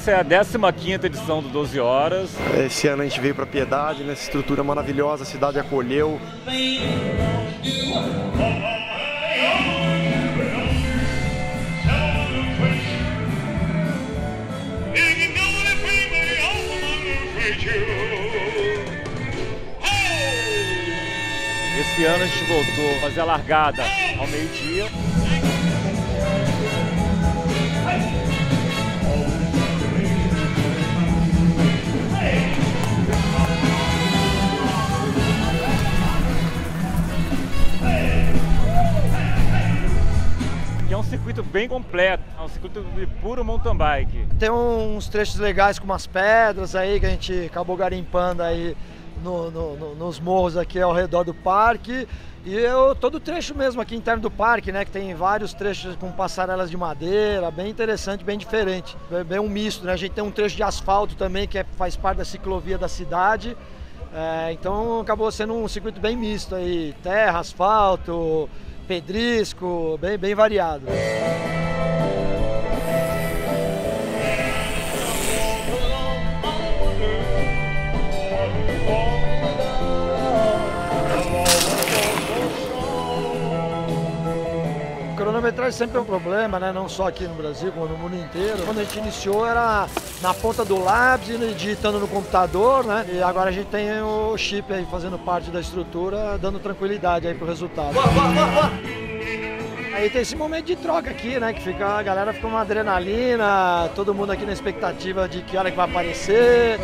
Essa é a 15ª edição do 12 Horas. Esse ano a gente veio para Piedade, nessa estrutura maravilhosa, a cidade acolheu. Esse ano a gente voltou a fazer a largada ao meio-dia. Que é um circuito bem completo, é um circuito de puro mountain bike. Tem uns trechos legais com umas pedras aí que a gente acabou garimpando aí nos morros aqui ao redor do parque. E todo o trecho mesmo aqui interno do parque, né, que tem vários trechos com passarelas de madeira, bem interessante, bem diferente, bem um misto, né? A gente tem um trecho de asfalto também que faz parte da ciclovia da cidade, então acabou sendo um circuito bem misto aí, terra, asfalto, pedrisco, bem variado. A cronometragem sempre é um problema, né? Não só aqui no Brasil, como no mundo inteiro. Quando a gente iniciou era na ponta do lápis, digitando no computador, né? E agora a gente tem o chip aí fazendo parte da estrutura, dando tranquilidade aí pro resultado. Aí tem esse momento de troca aqui, né? Que a galera fica uma adrenalina, todo mundo aqui na expectativa de que hora que vai aparecer.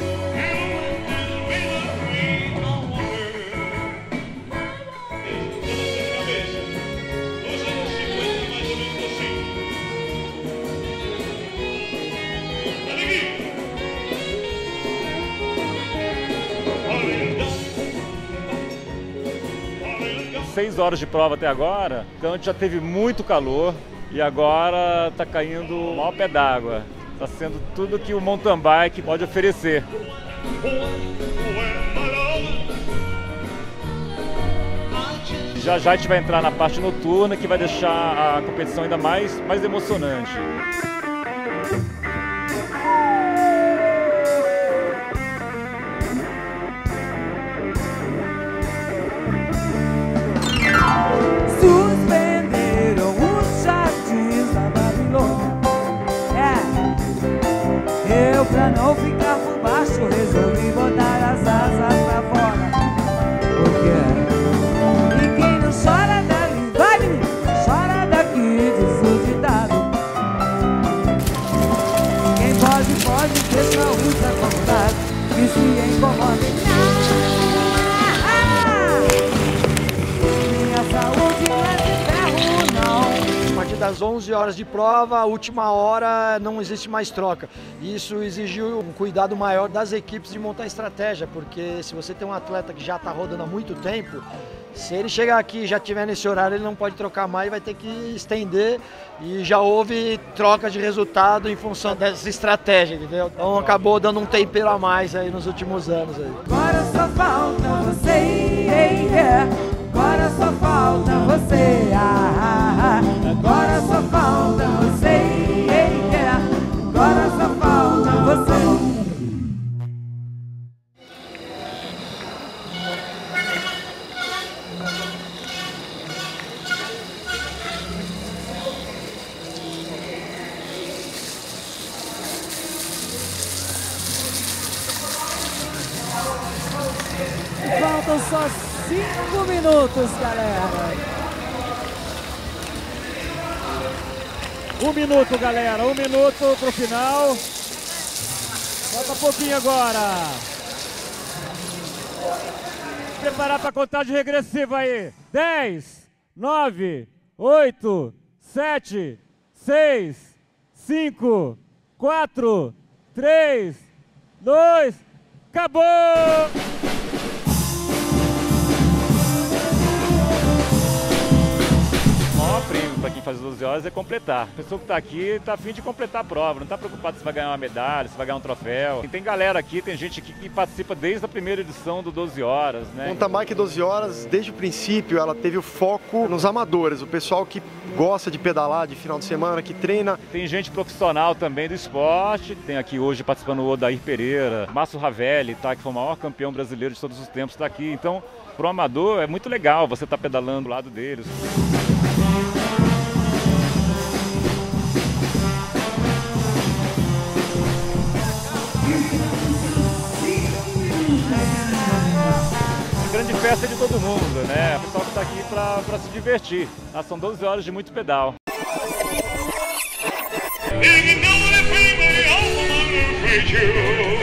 6 horas de prova até agora, então a gente já teve muito calor e agora está caindo o maior pé d'água. Está sendo tudo que o mountain bike pode oferecer. Já já a gente vai entrar na parte noturna, que vai deixar a competição ainda mais emocionante. Suspenderam os jardins da Babilônia. Eu, pra não ficar por baixo, resolvi botar as asas pra fora. Por quê? Chora dali, vai menino, chora daqui, diz o ditado. Quem pode, deixa usa à vontade, que se incomoda em minha saúde não é de ferro, não. A partir das 11 horas de prova, a última hora não existe mais troca. Isso exigiu um cuidado maior das equipes de montar estratégia, porque se você tem um atleta que já está rodando há muito tempo, se ele chegar aqui e já tiver nesse horário, ele não pode trocar mais, vai ter que estender, e já houve troca de resultado em função dessa estratégia, entendeu? Então acabou dando um tempero a mais aí nos últimos anos aí. Agora só falta você, agora só falta você, agora só falta você, agora só falta você. Faltam só 5 minutos, galera. 1 minuto, galera. 1 minuto pro final. Falta pouquinho agora. Preparar pra contagem regressiva aí. 10, 9, 8, 7, 6, 5, 4, 3, 2, acabou! O maior prêmio para quem de fazer 12 horas é completar. A pessoa que está aqui está a fim de completar a prova, não está preocupado se vai ganhar uma medalha, se vai ganhar um troféu. E tem galera aqui, tem gente aqui que participa desde a primeira edição do 12 horas, né? Mountain Bike 12 horas, desde o princípio, ela teve o foco nos amadores, o pessoal que gosta de pedalar de final de semana, que treina. Tem gente profissional também do esporte, tem aqui hoje participando o Odair Pereira, Márcio Ravelli, tá, que foi o maior campeão brasileiro de todos os tempos, está aqui. Então, para o amador é muito legal você estar pedalando do lado deles. Grande festa de todo mundo, né? O pessoal que está aqui para se divertir. São 12 horas de muito pedal. You